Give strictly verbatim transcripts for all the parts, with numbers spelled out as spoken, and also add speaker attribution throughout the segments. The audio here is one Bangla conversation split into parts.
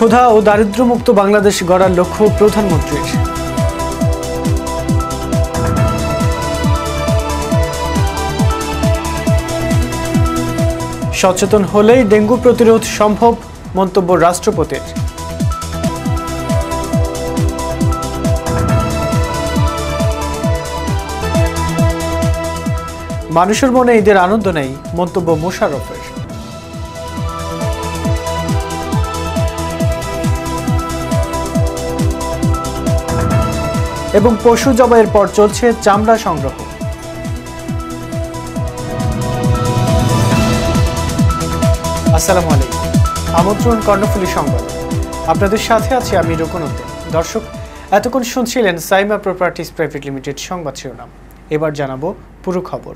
Speaker 1: ক্ষুধা ও দারিদ্র্যমুক্ত বাংলাদেশ গড়ার লক্ষ্য প্রধানমন্ত্রীর। সচেতন হলেই ডেঙ্গু প্রতিরোধ সম্ভব, মন্তব্য রাষ্ট্রপতির। মানুষের মনে ঈদের আনন্দ নেই, মন্তব্য মোশাররফের। এবং পশু জবাইয়ের পর চলছে চামড়া সংগ্রহ। আসসালামু আলাইকুম, আমন্ত্রণ কর্ণফুলী সংবাদ। আপনাদের সাথে আছি আমি রুকনউদ্দিন। দর্শক, এতক্ষণ শুনছিলেন সাইমা প্রপার্টিজ প্রাইভেট লিমিটেড সংবাদ শিরোনাম। এবার জানাবো পুরো খবর।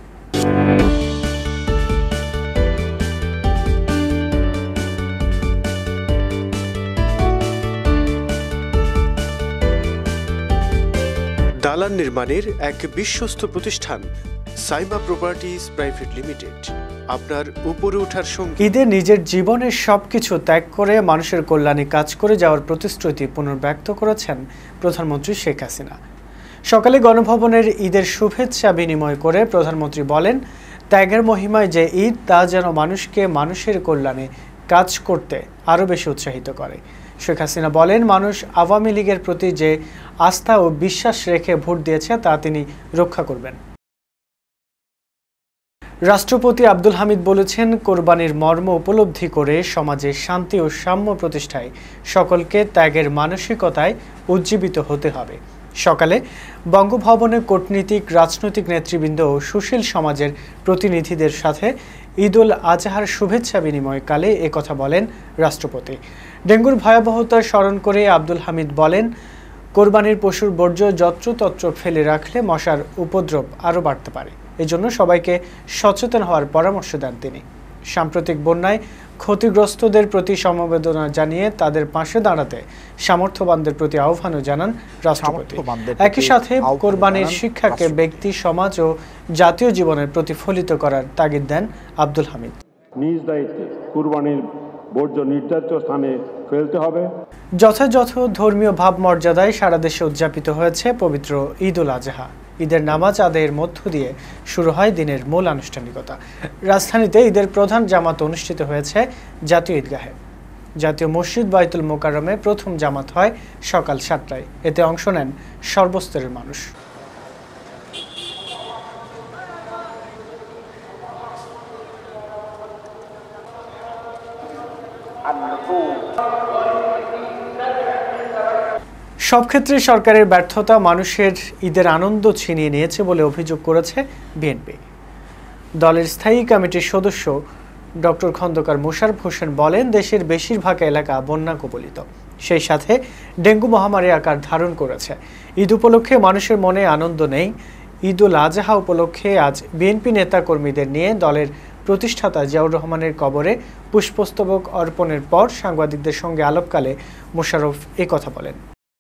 Speaker 2: দালান নির্মাণের এক বিশ্বস্ত প্রতিষ্ঠান সাইমা প্রপার্টিজ প্রাইভেট লিমিটেড আপনার উপরে ওঠার সঙ্গে।
Speaker 1: ঈদে নিজের জীবনের সবকিছু ত্যাগ করে মানুষের কল্যাণে কাজ করে যাওয়ার প্রতিশ্রুতি পুনর্ব্যক্ত করেছেন প্রধানমন্ত্রী শেখ হাসিনা। সকালে গণভবনের ঈদের শুভেচ্ছা বিনিময় করে প্রধানমন্ত্রী বলেন, ত্যাগের মহিমায় যে ঈদ, তা যেন মানুষকে মানুষের কল্যাণে কাজ করতে আরও বেশি উৎসাহিত করে। শেখ হাসিনা বলেন, মানুষ আওয়ামী লীগের প্রতি যে আস্থা ও বিশ্বাস রেখে ভোট দিয়েছে তা তিনি রক্ষা করবেন। রাষ্ট্রপতি আব্দুল হামিদ বলেছেন, কোরবানির মর্ম উপলব্ধি করে সমাজে শান্তি ও সাম্য প্রতিষ্ঠায় সকলকে ত্যাগের মানসিকতায় উজ্জীবিত হতে হবে। সকালে বঙ্গভবনে কূটনীতিক, রাজনৈতিক নেতৃবৃন্দ ও সুশীল সমাজের প্রতিনিধিদের সাথে ঈদ উল আজহার শুভেচ্ছা বিনিময়কালে একথা বলেন রাষ্ট্রপতি। ডেঙ্গুর ভয়াবহতা স্মরণ করে আব্দুল হামিদ বলেন, কোরবানির পশুর বর্জ্য যত্রতত্র ফেলে রাখলে মশার উপদ্রব আরও বাড়তে পারে। এজন্য সবাইকে সচেতন হওয়ার পরামর্শ দেন তিনি। সাম্প্রতিক বন্যায় ক্ষতিগ্রস্তদের প্রতি সমবেদনা জানিয়ে তাদের পাশে দাঁড়াতে সামর্থ্যবানদের প্রতি আহ্বানও জানান রাষ্ট্রপতি। একই সাথে কোরবানির শিক্ষাকে ব্যক্তি, সমাজ ও জাতীয় জীবনের প্রতিফলিত করার তাগিদ দেন আব্দুল হামিদ।
Speaker 3: নিজ দায়িত্বে কোরবানির বর্জ্য নির্ধারিত স্থানে ফেলতে হবে।
Speaker 1: যথাযথ ধর্মীয় ভাব মর্যাদায় সারা দেশে উদযাপিত হয়েছে পবিত্র ঈদ উল আজহা। ঈদের নামাজ আদায়ের মধ্য দিয়ে শুরু হয় দিনের মূল আনুষ্ঠানিকতা। রাজধানীতে ঈদের প্রধান জামাত অনুষ্ঠিত হয়েছে জাতীয় ঈদগাহে। জাতীয় মসজিদ বাইতুল মোকাররমে প্রথম জামাত হয় সকাল সাতটায়। এতে অংশ নেন সর্বস্তরের মানুষ। সব ক্ষেত্রে সরকারের ব্যর্থতা মানুষের ঈদের আনন্দ ছিনিয়ে নিয়েছে বলে অভিযোগ করেছে বিএনপি। দলের স্থায়ী কমিটির সদস্য ডক্টর খন্দকার মোশাররফ হোসেন বলেন, দেশের বেশিরভাগ এলাকা বন্যা কবলিত, সেই সাথে ডেঙ্গু মহামারী আকার ধারণ করেছে। ঈদ উপলক্ষে মানুষের মনে আনন্দ নেই। ঈদ উল আজহা উপলক্ষে আজ বিএনপি নেতা কর্মীদের নিয়ে দলের প্রতিষ্ঠাতা জিয়াউর রহমানের কবরে পুষ্পস্তবক অর্পণের পর সাংবাদিকদের সঙ্গে আলাপকালে মোশাররফ একথা বলেন।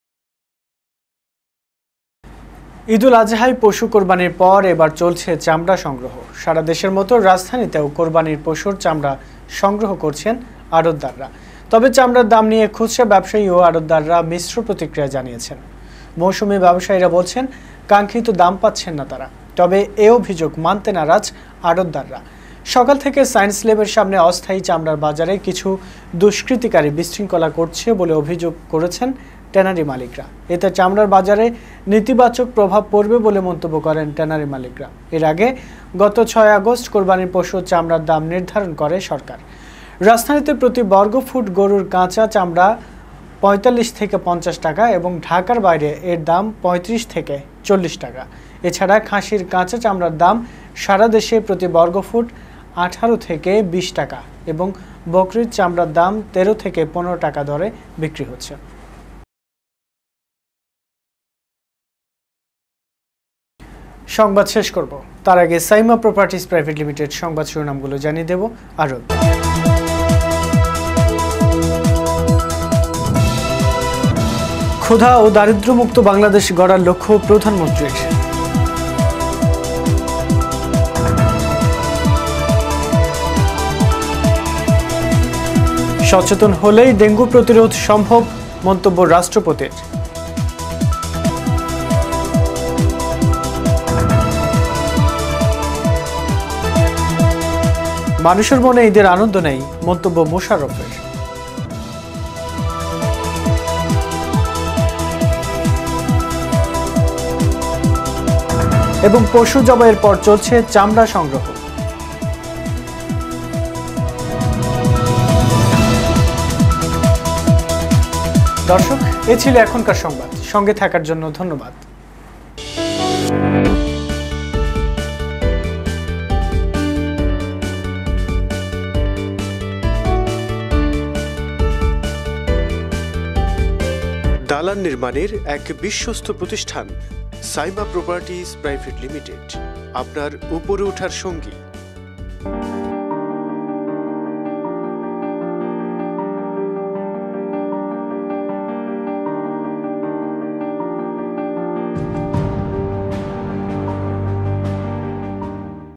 Speaker 1: ঈদ উল আজহায় পশু কোরবানির পর এবার চলছে চামড়া সংগ্রহ। সারা দেশের মতো রাজধানীতেও কোরবানির পশুর চামড়া সংগ্রহ করছেন আড়তদাররা। তবে চামড়ার দাম নিয়ে খুচরা ব্যবসায়ী ও আড়তদাররা মিশ্র প্রতিক্রিয়া জানিয়েছেন। মৌসুমি ব্যবসায়ীরা বলছেন, কাঙ্ক্ষিত দাম পাচ্ছেন না তারা। তবে এ অভিযোগ মানতে নারাজ আড়তদাররা। সকাল থেকে সায়েন্স ল্যাবের সামনে অস্থায়ী চামড়ার বাজারে কিছু দুষ্কৃতিকারী বিশৃঙ্খলা করছে বলে অভিযোগ করেছেন ট্যানারি মালিকরা। এতে চামড়ার বাজারে নেতিবাচক প্রভাব পড়বে বলে মন্তব্য করেন ট্যানারি মালিকরা। এর আগে গত ছয় আগস্ট কোরবানির পশুর চামড়ার দাম নির্ধারণ করে সরকার। রাজধানীতে প্রতি বর্গফুট গরুর কাঁচা চামড়া পঁয়তাল্লিশ থেকে পঞ্চাশ টাকা এবং ঢাকার বাইরে এর দাম পঁয়ত্রিশ থেকে চল্লিশ টাকা। এছাড়া খাসির কাঁচা চামড়ার দাম সারা দেশে প্রতি বর্গফুট আঠারো থেকে বিশ টাকা এবং বকরির চামড়ার দাম তেরো থেকে পনেরো টাকা দরে বিক্রি হচ্ছে। সংবাদ শেষ করব, তার আগে সাইমা প্রপার্টিজ প্রাইভেট লিমিটেড সংবাদ শিরোনামগুলো জানিয়ে দেব আরো। ক্ষুধা ও দারিদ্র্যমুক্ত বাংলাদেশ গড়ার লক্ষ্য প্রধানমন্ত্রীর। সচেতন হলেই ডেঙ্গু প্রতিরোধ সম্ভব, মন্তব্য রাষ্ট্রপতির। মানুষের মনে ঈদের আনন্দ নেই, মন্তব্য মোশাররফের। এবং পশু জবাইয়ের পর চলছে চামড়া সংগ্রহ। দর্শক, এ ছিল এখনকার সংবাদ। সঙ্গে থাকার জন্য ধন্যবাদ।
Speaker 2: দালান নির্মাণের এক বিশ্বস্ত প্রতিষ্ঠান সাইমা প্রপার্টিজ প্রাইভেট লিমিটেড, আপনার উপরে ওঠার সঙ্গী।